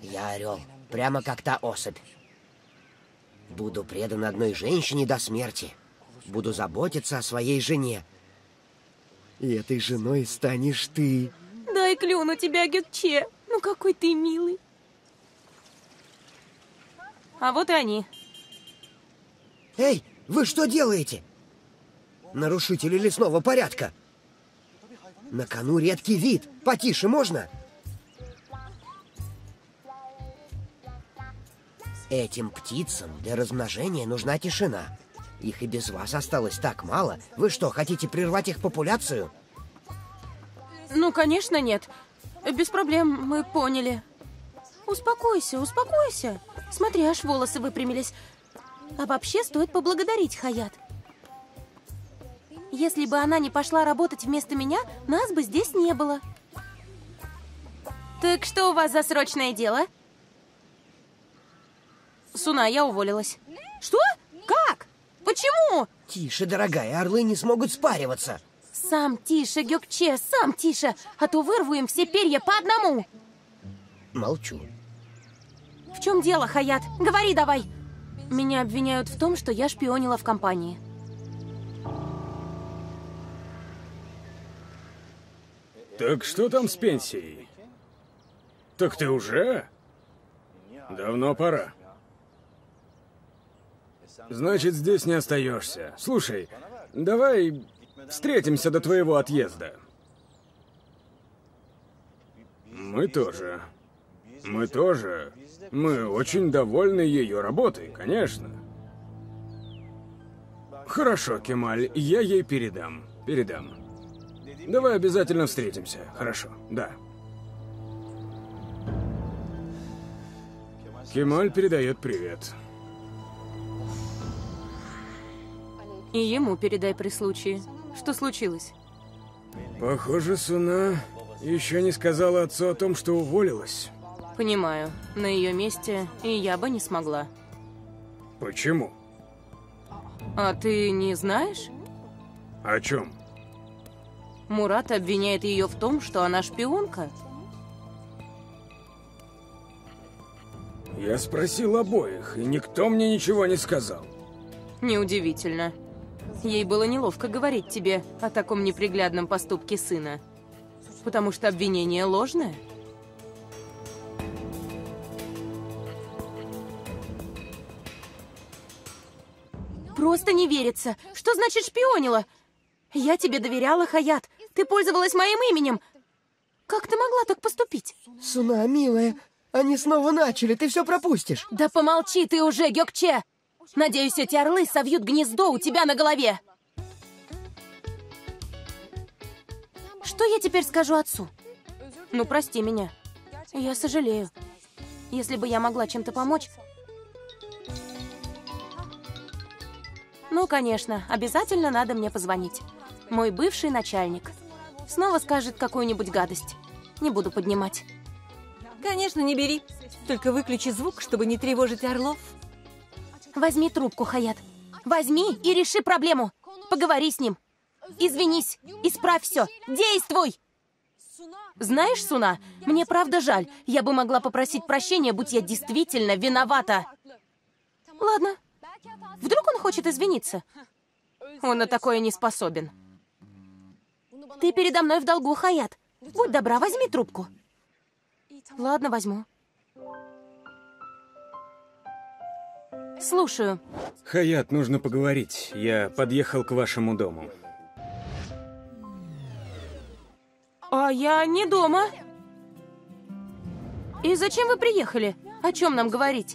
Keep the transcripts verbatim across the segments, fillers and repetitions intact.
Я орел, прямо как та особь. Буду предан одной женщине до смерти. Буду заботиться о своей жене. И этой женой станешь ты. Дай клюну тебя, Гюкче. Ну какой ты милый. А вот и они. Эй, вы что делаете? Нарушители лесного порядка. На кону редкий вид. Потише можно? Этим птицам для размножения нужна тишина. Их и без вас осталось так мало. Вы что, хотите прервать их популяцию? Ну, конечно, нет. Без проблем, мы поняли. Успокойся, успокойся. Смотри, аж волосы выпрямились. А вообще стоит поблагодарить Хаят. Если бы она не пошла работать вместо меня, нас бы здесь не было. Так что у вас за срочное дело? Суна, я уволилась. Что? Как? Почему? Тише, дорогая, орлы не смогут спариваться. Сам тише, Гюкче, сам тише, а то вырву им все перья по одному. Молчу. В чем дело, Хаят? Говори давай. Меня обвиняют в том, что я шпионила в компании. Так что там с пенсией? Так ты уже? Давно пора. Значит, здесь не остаешься. Слушай, давай встретимся до твоего отъезда. Мы тоже. Мы тоже. Мы очень довольны ее работой, конечно. Хорошо, Кемаль, я ей передам. Передам. Давай обязательно встретимся. Хорошо, да. Кемаль передает привет. И ему передай при случае. Что случилось? Похоже, Суна еще не сказала отцу о том, что уволилась. Понимаю. На ее месте и я бы не смогла. Почему? А ты не знаешь? О чем? Мурат обвиняет ее в том, что она шпионка. Я спросил обоих, и никто мне ничего не сказал. Неудивительно. Ей было неловко говорить тебе о таком неприглядном поступке сына. Потому что обвинение ложное. Просто не верится. Что значит шпионила? Я тебе доверяла, Хаят. Ты пользовалась моим именем. Как ты могла так поступить? Суна, милая, они снова начали, ты все пропустишь. Да помолчи ты уже, Гёкче! Надеюсь, эти орлы совьют гнездо у тебя на голове. Что я теперь скажу отцу? Ну, прости меня. Я сожалею. Если бы я могла чем-то помочь... Ну, конечно, обязательно надо мне позвонить. Мой бывший начальник. Снова скажет какую-нибудь гадость. Не буду поднимать. Конечно, не бери. Только выключи звук, чтобы не тревожить орлов. Возьми трубку, Хаят. Возьми и реши проблему. Поговори с ним. Извинись. Исправь все. Действуй! Знаешь, Суна, мне правда жаль. Я бы могла попросить прощения, будь я действительно виновата. Ладно. Вдруг он хочет извиниться? Он на такое не способен. Ты передо мной в долгу, Хаят. Будь добра, возьми трубку. Ладно, возьму. Слушаю. Хаят, нужно поговорить. Я подъехал к вашему дому. А я не дома. И зачем вы приехали? О чем нам говорить?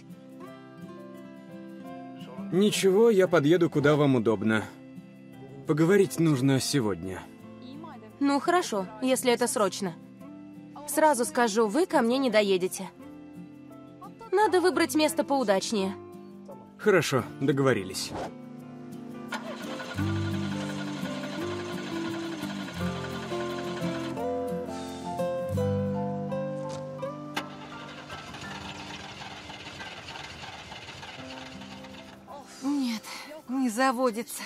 Ничего, я подъеду, куда вам удобно. Поговорить нужно сегодня. Ну, хорошо, если это срочно. Сразу скажу, вы ко мне не доедете. Надо выбрать место поудачнее. Хорошо, договорились. Нет, не заводится.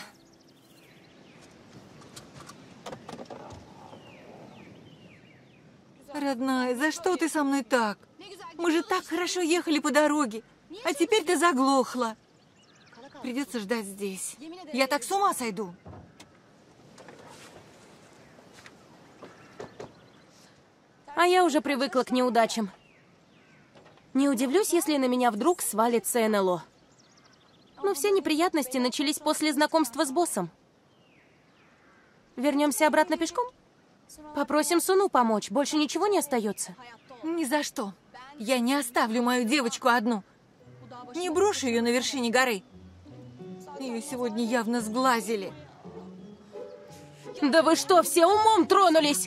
Родная, за что ты со мной так? Мы же так хорошо ехали по дороге, а теперь ты заглохла. Придется ждать здесь. Я так с ума сойду. А я уже привыкла к неудачам. Не удивлюсь, если на меня вдруг свалится эн эл о. Но все неприятности начались после знакомства с боссом. Вернемся обратно пешком? Попросим Суну помочь, больше ничего не остается. Ни за что. Я не оставлю мою девочку одну. Не брошу ее на вершине горы. Ее сегодня явно сглазили. Да вы что, все умом тронулись?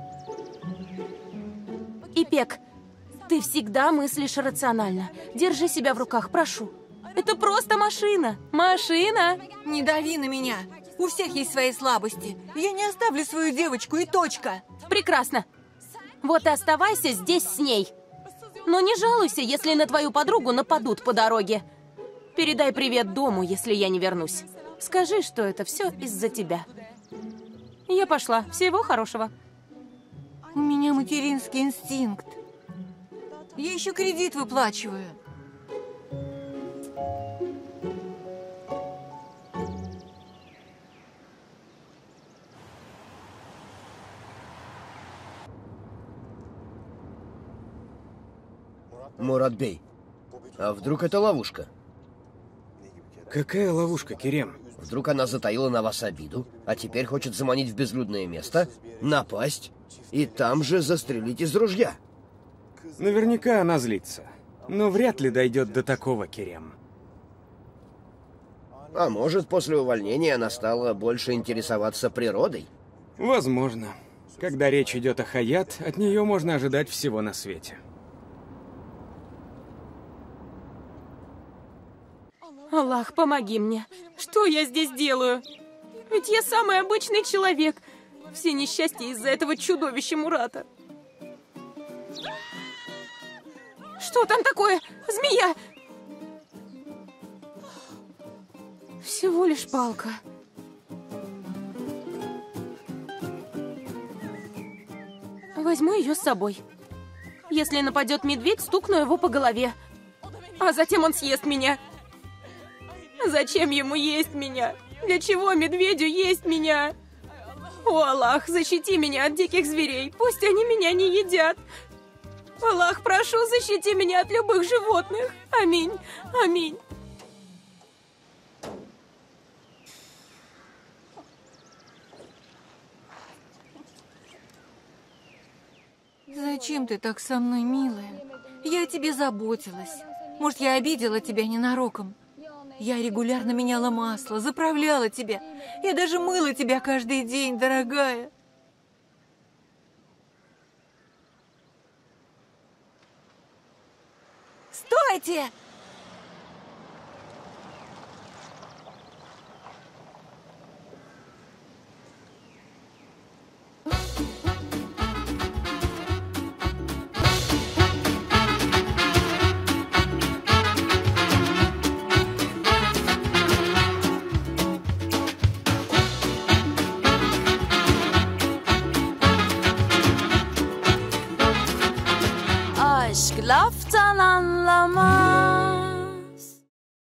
Ипек, ты всегда мыслишь рационально. Держи себя в руках, прошу. Это просто машина. Машина. Не дави на меня. У всех есть свои слабости. Я не оставлю свою девочку, и точка. Прекрасно. Вот и оставайся здесь с ней. Но не жалуйся, если на твою подругу нападут по дороге. Передай привет дому, если я не вернусь. Скажи, что это все из-за тебя. Я пошла. Всего хорошего. У меня материнский инстинкт. Я еще кредит выплачиваю. Муратбей, а вдруг это ловушка? Какая ловушка, Керем? Вдруг она затаила на вас обиду, а теперь хочет заманить в безлюдное место, напасть и там же застрелить из ружья? Наверняка она злится. Но вряд ли дойдет до такого, Керем. А может, после увольнения она стала больше интересоваться природой? Возможно. Когда речь идет о Хаят, от нее можно ожидать всего на свете. Аллах, помоги мне. Что я здесь делаю? Ведь я самый обычный человек. Все несчастья из-за этого чудовища Мурата. Что там такое? Змея! Всего лишь палка. Возьму ее с собой. Если нападет медведь, стукну его по голове. А затем он съест меня. Зачем ему есть меня? Для чего медведю есть меня? О, Аллах, защити меня от диких зверей. Пусть они меня не едят. Аллах, прошу, защити меня от любых животных. Аминь, аминь. Зачем ты так со мной, милая? Я о тебе заботилась. Может, я обидела тебя ненароком? Я регулярно меняла масло, заправляла тебя. Я даже мыла тебя каждый день, дорогая. Стойте! Aşk laftan anlamaz.